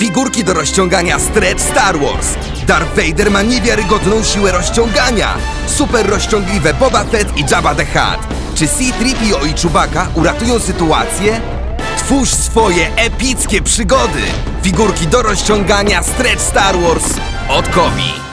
Figurki do rozciągania Stretch Star Wars. Darth Vader ma niewiarygodną siłę rozciągania. Super rozciągliwe Boba Fett i Jabba the Hutt. Czy C-3PO i Chewbacca uratują sytuację? Twórz swoje epickie przygody. Figurki do rozciągania Stretch Star Wars od Kobi.